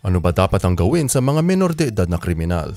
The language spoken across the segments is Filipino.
Ano ba dapat ang gawin sa mga menor de edad na kriminal?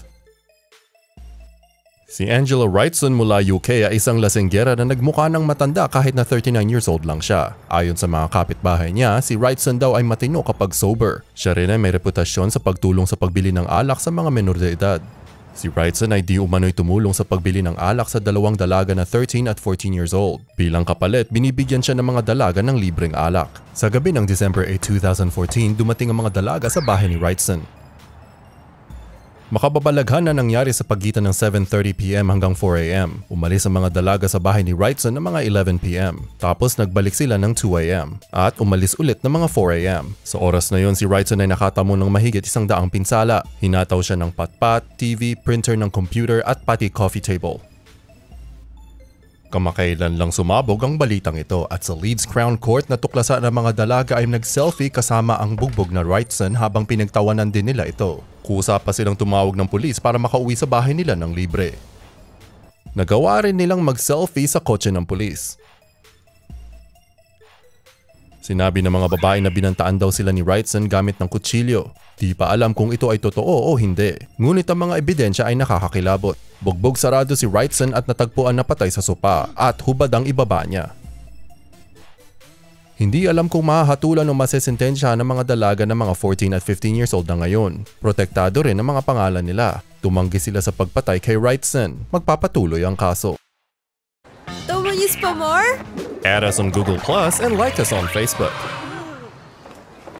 Si Angela Wrightson mula UK ay isang lasenggera na nagmukha ng matanda kahit na 39 years old lang siya. Ayon sa mga kapitbahay niya, si Wrightson daw ay matino kapag sober. Siya rin ay may reputasyon sa pagtulong sa pagbili ng alak sa mga menor de edad. Si Wrightson ay di umano'y tumulong sa pagbili ng alak sa dalawang dalaga na 13 at 14 years old. Bilang kapalit, binibigyan siya ng mga dalaga ng libreng alak. Sa gabi ng December 8, 2014, dumating ang mga dalaga sa bahay ni Wrightson. Makababalaghan na nangyari sa pagitan ng 7:30 PM hanggang 4 AM. Umalis ang mga dalaga sa bahay ni Wrightson ng mga 11 PM. Tapos nagbalik sila ng 2 AM. At umalis ulit ng mga 4 AM. Sa oras na yon, si Wrightson ay nakatamo ng mahigit 100 pinsala. Hinataw siya ng patpat, TV, printer ng computer at pati coffee table. Kamakailan lang sumabog ang balitang ito at sa Leeds Crown Court natuklasan ang mga dalaga ay nag-selfie kasama ang bugbog na Wrightson habang pinagtawanan din nila ito. Kusa pa silang tumawag ng pulis para makauwi sa bahay nila ng libre. Nagawa rin nilang mag-selfie sa kotse ng pulis. Sinabi ng mga babae na binantaan daw sila ni Wrightson gamit ng kutsilyo. Di pa alam kung ito ay totoo o hindi. Ngunit ang mga ebidensya ay nakakakilabot. Bugbog sarado si Wrightson at natagpuan na patay sa sopa at hubad ang ibaba niya. Hindi alam kung mahahatulan o masesentensya ng mga dalaga ng mga 14 at 15 years old na ngayon. Protektado rin ang mga pangalan nila. Tumanggi sila sa pagpatay kay Wrightson. Magpapatuloy ang kaso. News pa more? Add us on Google Plus and like us on Facebook.